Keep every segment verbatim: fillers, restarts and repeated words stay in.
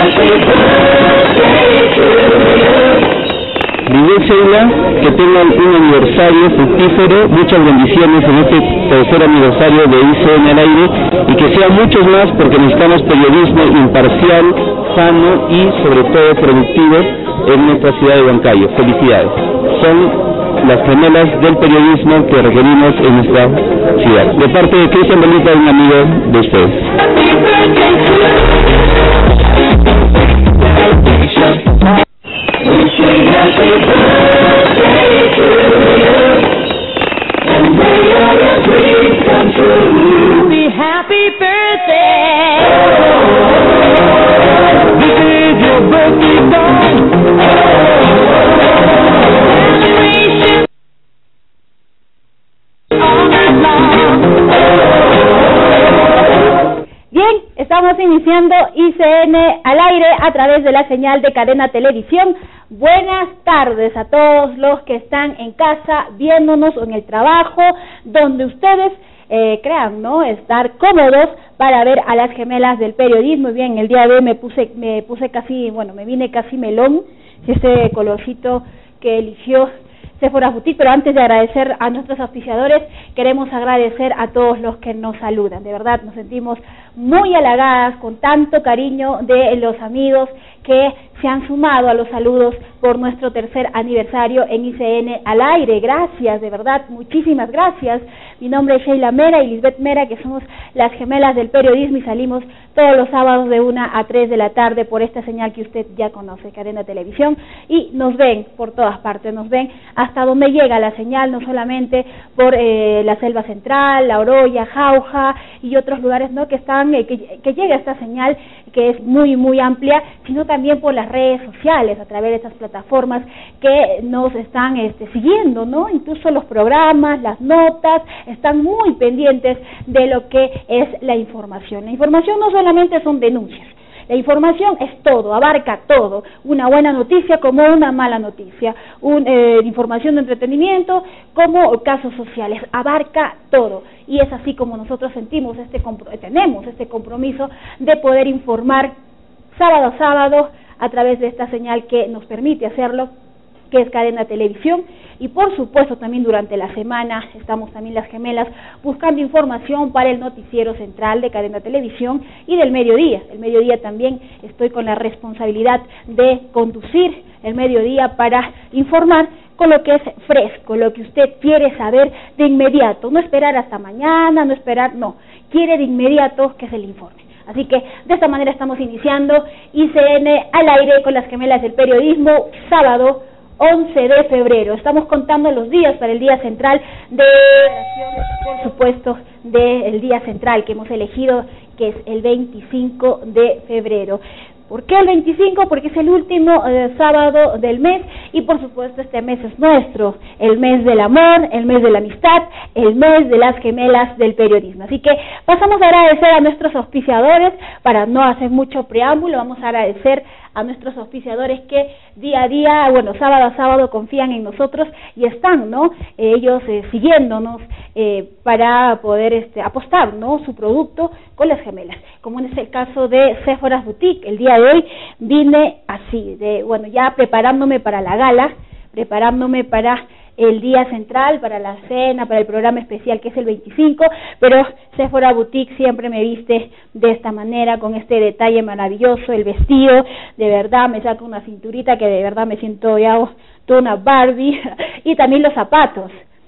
Dice Sheila, que tengan un aniversario fructífero, muchas bendiciones en este tercer aniversario de I C N al aire, y que sean muchos más, porque necesitamos periodismo imparcial, sano y sobre todo productivo en nuestra ciudad de Huancayo. Felicidades. Son las gemelas del periodismo que requerimos en nuestra ciudad. De parte de Cristian Benita, un amigo de ustedes. Estamos iniciando I C N al aire a través de la señal de Cadena Televisión. Buenas tardes a todos los que están en casa viéndonos o en el trabajo, donde ustedes eh, crean, ¿no?, estar cómodos para ver a las gemelas del periodismo. Bien, el día de hoy me puse, me puse casi, bueno, me vine casi melón, ese colorcito que eligió Sephora Boutique, pero antes de agradecer a nuestros auspiciadores, queremos agradecer a todos los que nos saludan. De verdad, nos sentimos muy halagadas con tanto cariño de los amigos que se han sumado a los saludos por nuestro tercer aniversario en I C N al aire. Gracias, de verdad, muchísimas gracias. Mi nombre es Sheila Mera y Lisbeth Mera, que somos las gemelas del periodismo, y salimos todos los sábados de una a tres de la tarde por esta señal que usted ya conoce, Cadena Televisión, y nos ven por todas partes, nos ven hasta donde llega la señal, no solamente por eh, la Selva Central, La Oroya, Jauja y otros lugares, ¿no?, que están eh, que, que llega esta señal, que es muy muy amplia, sino también por las redes sociales, a través de estas plataformas que nos están este, siguiendo, ¿no? Incluso los programas, las notas, están muy pendientes de lo que es la información. La información no solamente son denuncias, la información es todo, abarca todo, una buena noticia como una mala noticia, un, eh, información de entretenimiento como casos sociales, abarca todo, y es así como nosotros sentimos este tenemos este compromiso de poder informar sábado a sábado a través de esta señal que nos permite hacerlo, que es Cadena Televisión, y por supuesto también durante la semana estamos también las gemelas buscando información para el noticiero central de Cadena Televisión y del mediodía. El mediodía también estoy con la responsabilidad de conducir el mediodía para informar con lo que es fresco, lo que usted quiere saber de inmediato, no esperar hasta mañana, no esperar, no, quiere de inmediato que se le informe. Así que de esta manera estamos iniciando I C N al aire con las gemelas del periodismo, sábado once de febrero. Estamos contando los días para el día central de, por supuesto, del día central que hemos elegido, que es el veinticinco de febrero. ¿Por qué el veinticinco? Porque es el último eh, sábado del mes, y por supuesto este mes es nuestro, el mes del amor, el mes de la amistad, el mes de las gemelas del periodismo. Así que pasamos a agradecer a nuestros auspiciadores. Para no hacer mucho preámbulo, vamos a agradecer a nuestros auspiciadores que día a día, bueno, sábado a sábado confían en nosotros y están, ¿no?, eh, ellos eh, siguiéndonos eh, para poder este, apostar, ¿no?, su producto con las gemelas, como en el caso de Sephora Boutique. El día de hoy vine así, de bueno, ya preparándome para la gala, preparándome para el día central, para la cena, para el programa especial que es el veinticinco, pero Sephora Boutique siempre me viste de esta manera, con este detalle maravilloso, el vestido, de verdad me saca una cinturita que de verdad me siento ya toda una Barbie, y también los zapatos.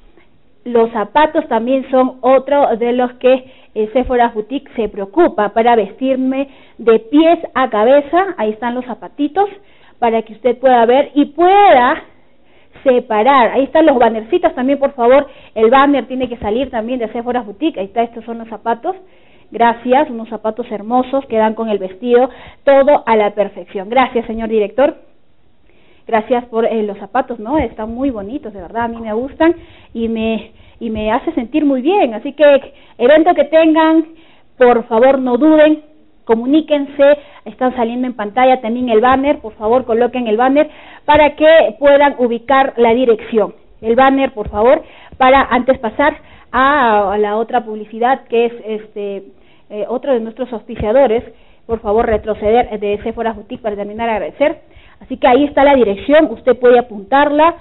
Los zapatos también son otro de los que eh, Sephora Boutique se preocupa para vestirme de pies a cabeza. Ahí están los zapatitos para que usted pueda ver y pueda separar. Ahí están los bannercitos también, por favor, el banner tiene que salir también de Sephora Boutique. Ahí está, estos son los zapatos. Gracias, unos zapatos hermosos que dan con el vestido, todo a la perfección. Gracias, señor director. Gracias por eh, los zapatos, ¿no? Están muy bonitos, de verdad, a mí me gustan y me y me hace sentir muy bien. Así que, evento que tengan, por favor, no duden, comuníquense, están saliendo en pantalla también el banner, por favor, coloquen el banner para que puedan ubicar la dirección. El banner, por favor, para antes pasar a, a la otra publicidad, que es este eh, otro de nuestros auspiciadores, por favor retroceder de Sephora Boutique para terminar de agradecer. Así que ahí está la dirección, usted puede apuntarla,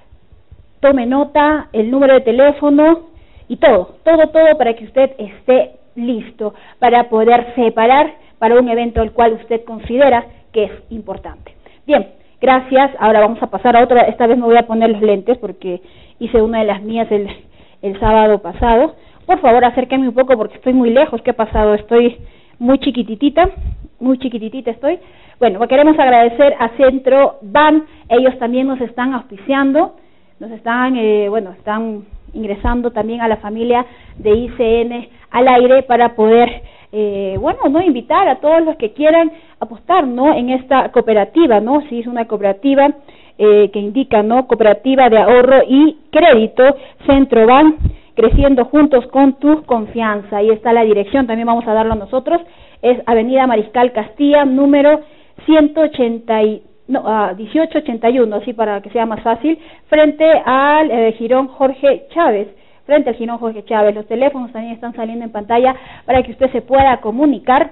tome nota, el número de teléfono y todo, todo, todo para que usted esté listo para poder separar para un evento el cual usted considera que es importante. Bien, gracias. Ahora vamos a pasar a otra. Esta vez me voy a poner los lentes porque hice una de las mías el, el sábado pasado. Por favor, acérquenme un poco porque estoy muy lejos. ¿Qué ha pasado? Estoy muy chiquititita, muy chiquititita estoy. Bueno, queremos agradecer a Centro Ban. Ellos también nos están auspiciando, nos están, eh, bueno, están ingresando también a la familia de I C N al aire para poder, eh, bueno, no invitar a todos los que quieran apostar, ¿no? En esta cooperativa, ¿no? Sí, es una cooperativa eh, que indica, ¿no? Cooperativa de ahorro y crédito, Centro Ban, creciendo juntos con tu confianza. Ahí está la dirección, también vamos a darlo nosotros, es Avenida Mariscal Castilla, número ciento ochenta y, no, uh, dieciocho ochenta y uno, así para que sea más fácil, frente al eh, Jirón Jorge Chávez, frente al Jirón Jorge Chávez. Los teléfonos también están saliendo en pantalla para que usted se pueda comunicar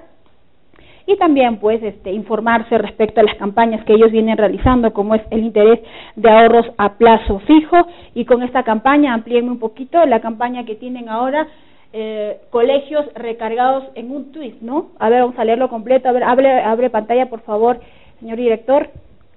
y también pues este informarse respecto a las campañas que ellos vienen realizando, como es el interés de ahorros a plazo fijo. Y con esta campaña, amplíenme un poquito, la campaña que tienen ahora, eh, colegios recargados en un tweet, ¿no? A ver, vamos a leerlo completo. A ver, abre, abre pantalla, por favor, señor director.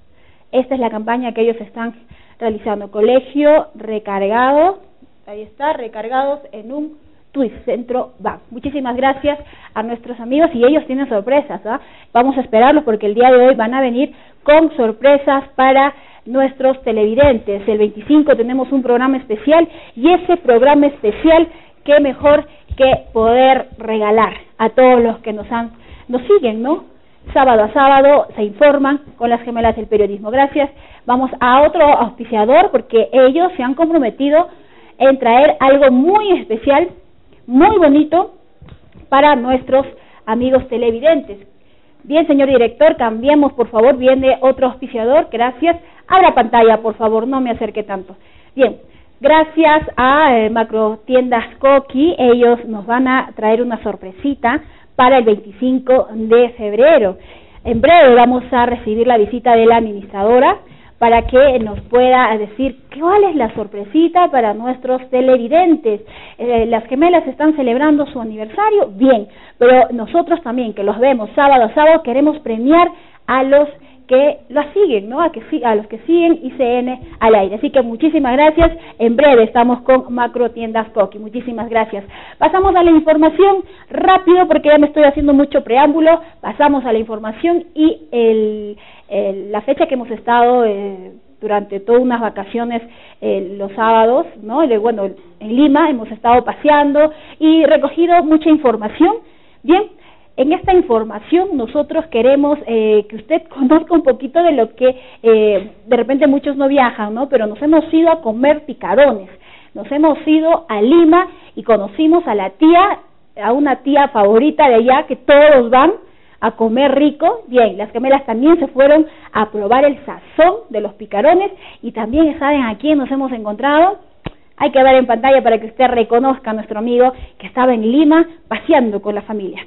Esta es la campaña que ellos están realizando, colegio recargado, ahí está, recargados en un tweet, Centro Ban. Muchísimas gracias a nuestros amigos y ellos tienen sorpresas, ¿ah? Vamos a esperarlos porque el día de hoy van a venir con sorpresas para nuestros televidentes. El veinticinco tenemos un programa especial y ese programa especial, qué mejor que poder regalar a todos los que nos han nos siguen, ¿no? Sábado a sábado se informan con las gemelas del periodismo. Gracias. Vamos a otro auspiciador porque ellos se han comprometido en traer algo muy especial, muy bonito para nuestros amigos televidentes. Bien, señor director, cambiemos, por favor. Viene otro auspiciador. Gracias. Abra pantalla, por favor, no me acerque tanto. Bien, gracias a eh, Macro Tiendas Coqui. Ellos nos van a traer una sorpresita para el veinticinco de febrero. En breve vamos a recibir la visita de la administradora para que nos pueda decir cuál es la sorpresita para nuestros televidentes. Eh, las gemelas están celebrando su aniversario, bien, pero nosotros también, que los vemos sábado a sábado, queremos premiar a los que las siguen, ¿no? A, que, a los que siguen I C N al aire. Así que muchísimas gracias. En breve estamos con Macro Tiendas Coqui. Muchísimas gracias. Pasamos a la información rápido porque ya me estoy haciendo mucho preámbulo. Pasamos a la información y el, el, la fecha que hemos estado eh, durante todas unas vacaciones eh, los sábados, ¿no? El, bueno, en Lima hemos estado paseando y recogido mucha información. Bien. En esta información nosotros queremos eh, que usted conozca un poquito de lo que eh, de repente muchos no viajan, ¿no? Pero nos hemos ido a comer picarones, nos hemos ido a Lima y conocimos a la tía, a una tía favorita de allá que todos van a comer rico. Bien, las gemelas también se fueron a probar el sazón de los picarones y también saben a quién nos hemos encontrado. Hay que ver en pantalla para que usted reconozca a nuestro amigo que estaba en Lima paseando con la familia.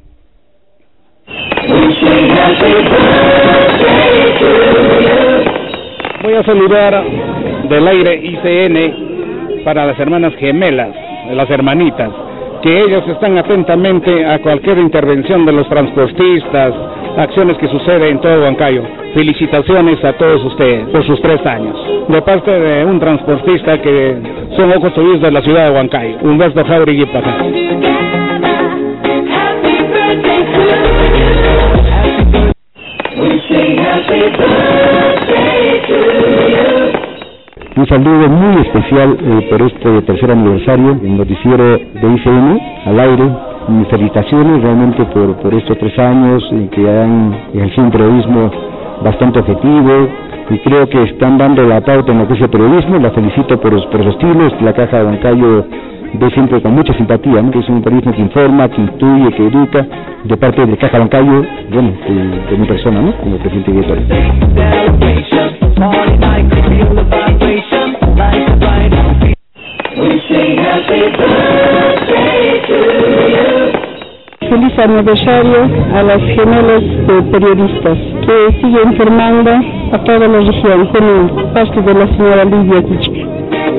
Voy a saludar del aire I C N para las hermanas gemelas, las hermanitas, que ellos están atentamente a cualquier intervención de los transportistas, acciones que suceden en todo Huancayo. Felicitaciones a todos ustedes por sus tres años. De parte de un transportista que son ojos tuyos de la ciudad de Huancayo, Humberto Jauregui Pacá. Un saludo muy especial eh, por este tercer aniversario del noticiero de I C N al aire. Mis felicitaciones realmente por, por estos tres años en que han ejercido un periodismo bastante objetivo y creo que están dando la pauta en lo que es el periodismo. La felicito por los, por los estilos. La Caja de Huancayo ve siempre con mucha simpatía, ¿no? Que es un periodismo que informa, que instruye, que educa, de parte de Caja Huancayo, bueno, de, de mi persona, ¿no? Como presidente director. Feliz aniversario a las gemelas de periodistas que siguen formando a toda la región con parte de la señora Lidia Kuchik.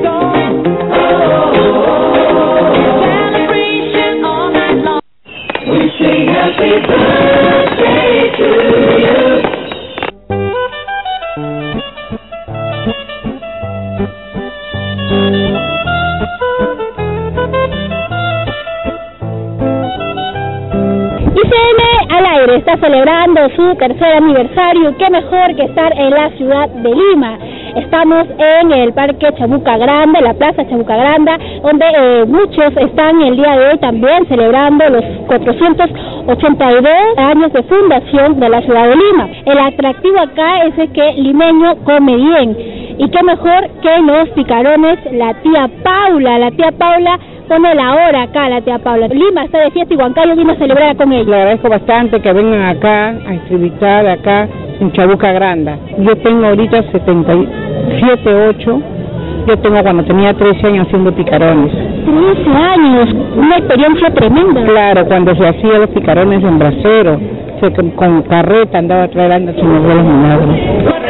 I C N al aire está celebrando su tercer aniversario. Qué mejor que estar en la ciudad de Lima. Estamos en el Parque Chabuca Grande, la Plaza Chabuca Grande, donde eh, muchos están el día de hoy también celebrando los cuatrocientos ochenta y dos años de fundación de la ciudad de Lima. El atractivo acá es el que limeño come bien. Y qué mejor que los picarones, la tía Paula. La tía Paula pone la hora acá, la tía Paula. Lima está de fiesta y Huancayo vino a celebrar con ella. Le agradezco bastante que vengan acá a distribuir acá en Chabuca Grande. Yo tengo ahorita setenta y siete, ocho. Yo tengo cuando tenía trece años haciendo picarones. trece años, una experiencia tremenda. Claro, cuando se hacían los picarones en brasero, se, con, con carreta andaba trayendo a sus abuelos y madres.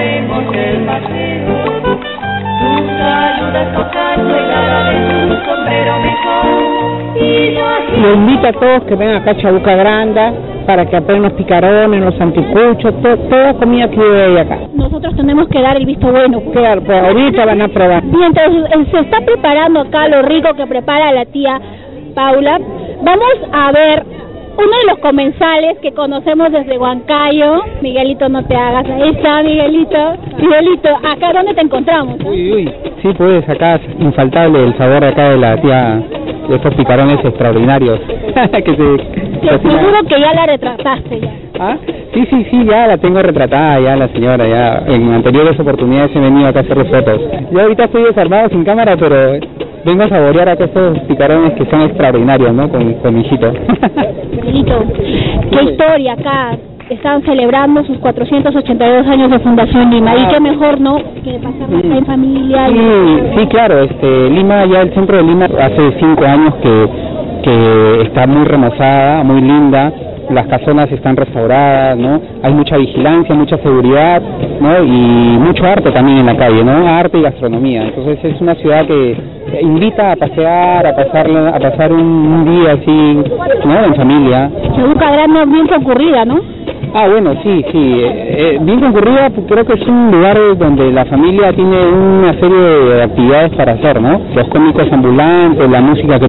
Lo invito a todos que vengan acá a Chabuca Grande para que aprendan los picarones, los anticuchos, to, toda comida que hay acá. Nosotros tenemos que dar el visto bueno. Claro, pues ahorita van a probar. Bien, entonces se está preparando acá lo rico que prepara la tía Paula. Vamos a ver uno de los comensales que conocemos desde Huancayo. Miguelito, no te hagas. Ahí está, Miguelito. Miguelito, ¿acá dónde te encontramos? ¿Eh? Uy, uy, sí, pues acá es infaltable el sabor acá de la tía, de estos picarones extraordinarios. que se, Te seguro que ya la retrataste ya. ¿Ah? Sí, sí, sí, ya la tengo retratada ya la señora, ya en anteriores oportunidades he venido acá a hacer fotos. Yo ahorita estoy desarmado sin cámara, pero vengo a saborear acá estos picarones que son extraordinarios, ¿no? Con, con mi hijito. Miguelito, qué historia acá. Están celebrando sus cuatrocientos ochenta y dos años de Fundación Lima. Y qué mejor, ¿no?, que pasarla acá en familia. Sí, y... sí, claro, este, Lima, ya el centro de Lima hace cinco años que, que está muy remozada, muy linda. Las casonas están restauradas, ¿no? Hay mucha vigilancia, mucha seguridad, ¿no? Y mucho arte también en la calle, ¿no? Arte y gastronomía. Entonces es una ciudad que invita a pasear, a pasarla, a pasar un, un día así, ¿no? En familia. Chabuca Grande bien concurrida, ¿no? Ah, bueno, sí, sí, eh, eh, bien concurrida, creo que es un lugar donde la familia tiene una serie de actividades para hacer, ¿no? Los cómicos ambulantes, la música que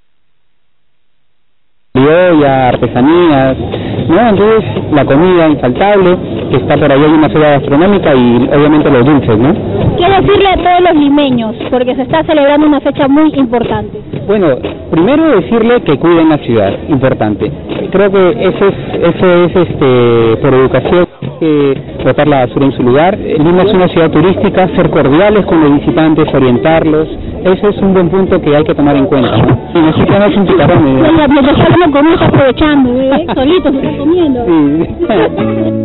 criolla, artesanías, ¿no? Entonces la comida infaltable, que está por ahí, hay una feria gastronómica y obviamente los dulces, ¿no? ¿Qué decirle a todos los limeños? Porque se está celebrando una fecha muy importante. Bueno, primero decirle que cuiden la ciudad, importante. Creo que eso es, eso es este, por educación, eh, botar la basura en su lugar. Lima es una ciudad turística, ser cordiales con los visitantes, orientarlos. Ese es un buen punto que hay que tomar en cuenta, ¿no? Y nosotros no es un picarón. ¿eh? Oiga, mientras estamos comiendo, aprovechando, ¿eh? Solitos se está comiendo. Sí.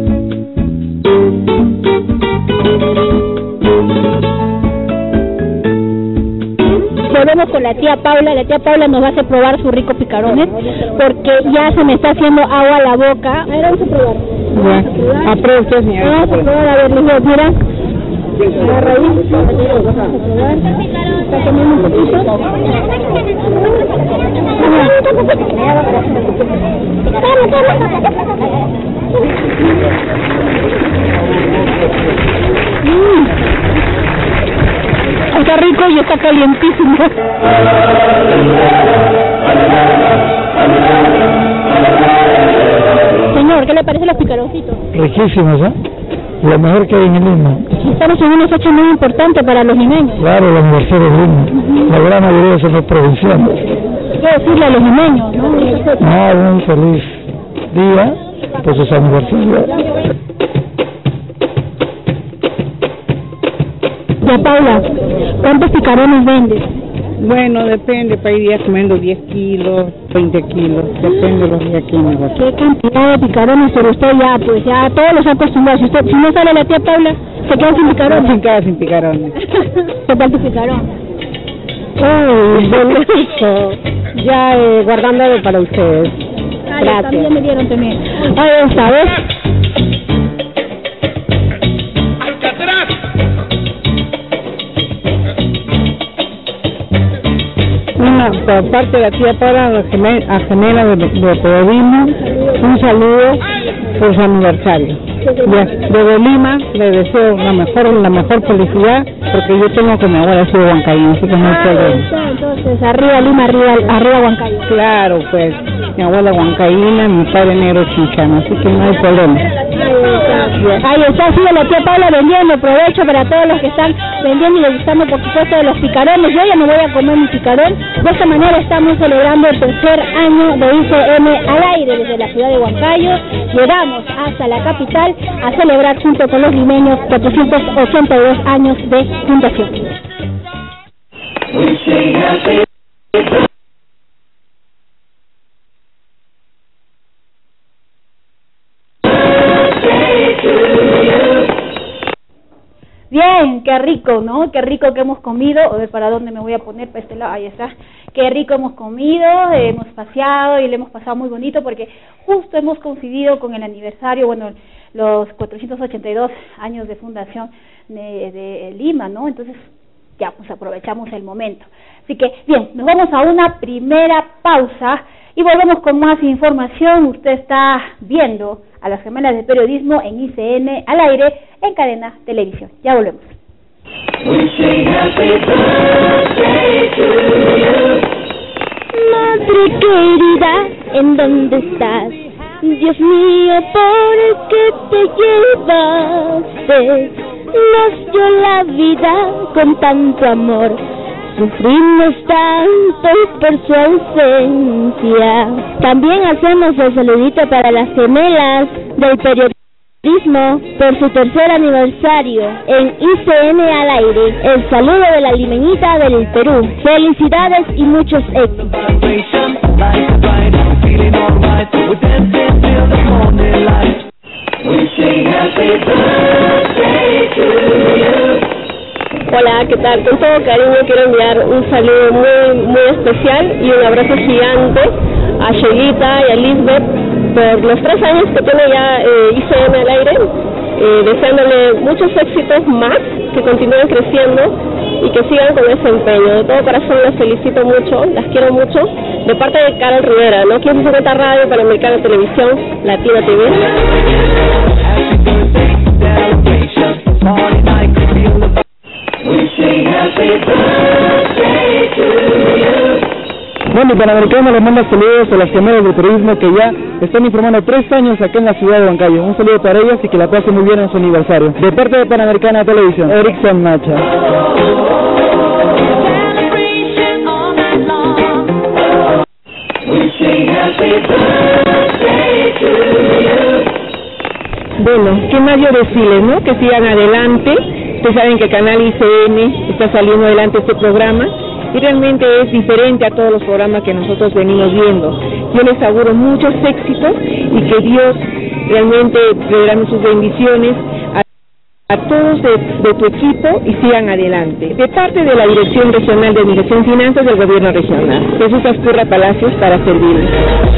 Volvemos con la tía Paula. La tía Paula nos va a hacer probar su rico picarones, porque ya se me está haciendo agua a la boca. A ver, vamos a probar. Bueno, apruebe usted, señora. Vamos a probar, a ver, Luis, mira. Agarra ahí. Vamos a probar. Está comiendo un poquito. Mm. Está rico y está calientísimo. Señor, ¿qué le parecen los picaroncitos? Riquísimos, ¿eh? Lo mejor que hay en Lima. Estamos en una fecha muy importante para los limeños. Claro, el aniversario de Lima. Uh-huh. La gran mayoría son los provincianos. ¿Qué decirle a los limeños, no? No, un feliz día por sus aniversarios. Ya, Paula, ¿cuántos picarones vendes? Bueno, depende, para ir días comiendo diez kilos, veinte kilos, depende de los días que me ¿Qué cantidad de picarones? Pero usted ya, pues ya todos los ha acostumbrado. Si, usted, si no sale la tía Paula, se queda sin picarones. Se queda sin picarones. ¿Qué tal tu picarón? Uy, delicioso. Ya eh, guardándolo para ustedes. Gracias. También me dieron también. Ahí está, ¿ves? Una, por parte de la tía Paula, a Gemela de, de Periodismo, un saludo por su aniversario. Desde Lima le deseo la mejor, la mejor felicidad, porque yo tengo que mi abuela ha sido huancaína, así que no hay problema. Entonces, arriba Lima, arriba, arriba Huancayo. Claro, pues, mi abuela huancaína, mi padre negro chinchano, así que no hay problema. Ahí está, sigue la tía Paula vendiendo, aprovecho para todos los que están vendiendo y degustando, por supuesto, de los picarones. Yo ya me voy a comer mi picarón. De esta manera estamos celebrando el tercer año de I C M al aire desde la ciudad de Huancayo. Llegamos hasta la capital a celebrar junto con los limeños cuatrocientos ochenta y dos años de fundación. Bien, qué rico, ¿no? Qué rico que hemos comido. A ver, ¿para dónde me voy a poner? Para este lado, ahí está. Qué rico hemos comido, eh, hemos paseado y le hemos pasado muy bonito porque justo hemos coincidido con el aniversario, bueno, los cuatrocientos ochenta y dos años de fundación de, de Lima, ¿no? Entonces, ya, pues aprovechamos el momento. Así que, bien, nos vamos a una primera pausa y volvemos con más información. Usted está viendo a las Gemelas de Periodismo en I C N al aire en Cadena Televisión. Ya volvemos. Madre querida, ¿en dónde estás? Dios mío, ¿por qué te llevaste? Nos dio la vida con tanto amor, sufrimos tanto por su ausencia. También hacemos el saludito para las gemelas del periodismo por su tercer aniversario en I C N al aire. El saludo de la limeñita del Perú. Felicidades y muchos éxitos. Hola, ¿qué tal? Con todo cariño quiero enviar un saludo muy muy especial y un abrazo gigante a Sheguita y a Lisbeth por los tres años que tiene ya eh, I C M al aire, eh, deseándole muchos éxitos más, que continúen creciendo y que sigan con ese empeño. De todo corazón las felicito mucho, las quiero mucho, de parte de Carol Rivera, ¿no? quinientos cincuenta Radio, Panamericana Televisión, Latina T V. Bueno, y Panamericana les manda saludos a las gemelas del periodismo que ya están informando tres años acá en la ciudad de Huancayo. Un saludo para ellas y que la pasen muy bien en su aniversario. De parte de Panamericana Televisión, Erickson Macha. Bueno, ¿qué más yo decirles, no? Que sigan adelante. Ustedes saben que Canal I C N está saliendo adelante este programa y realmente es diferente a todos los programas que nosotros venimos viendo. Yo les auguro muchos éxitos y que Dios realmente regale sus bendiciones a, a todos de, de tu equipo y sigan adelante. De parte de la Dirección Regional de Administración y Finanzas del Gobierno Regional, Jesús Asturra Palacios para servirles.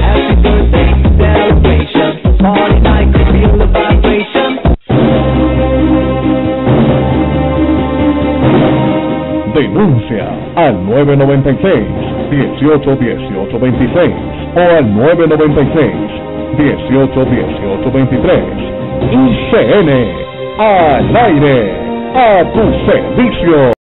Denuncia al nueve noventa y seis, dieciocho dieciocho veintiséis o al nueve noventa y seis, dieciocho dieciocho veintitrés. I C N al aire, a tu servicio.